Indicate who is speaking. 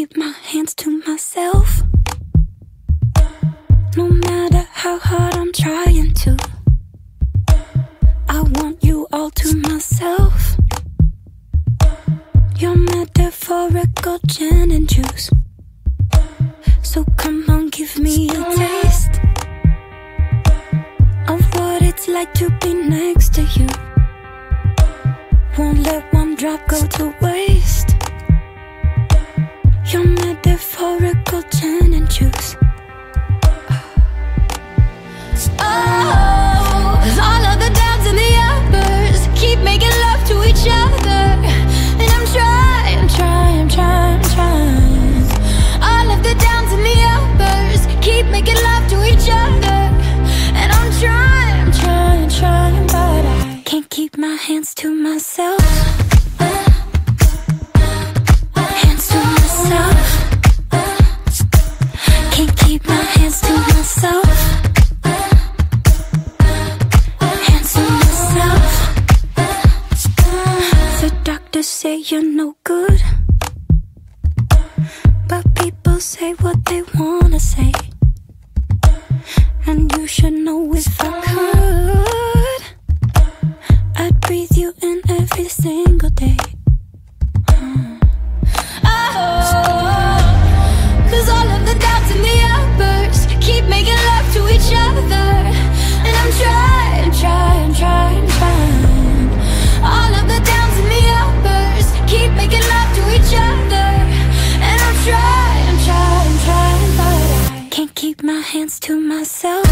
Speaker 1: keep my hands to myself. No matter how hard I'm trying to, I want you all to myself. Your metaphorical gin and juice, so come on, give me a taste of what it's like to be next to you. Won't let one drop go to waste. Your metaphorical gin and juice.
Speaker 2: Oh, all of the downs and the uppers keep making love to each other, and I'm trying. All of the downs and the uppers keep making love to each other, and I'm trying, but I
Speaker 1: can't keep my hands to myself. Hands to myself. Can't keep my hands to myself. Hands to myself. The doctors say you're no good, but people say what they wanna say, and you should know if I could, I'd breathe you in every single day.
Speaker 2: Cause all of the downs and the uppers keep making love to each other, and I'm trying. All of the downs and the uppers keep making love to each other, and I'm trying, but I
Speaker 1: can't keep my hands to myself.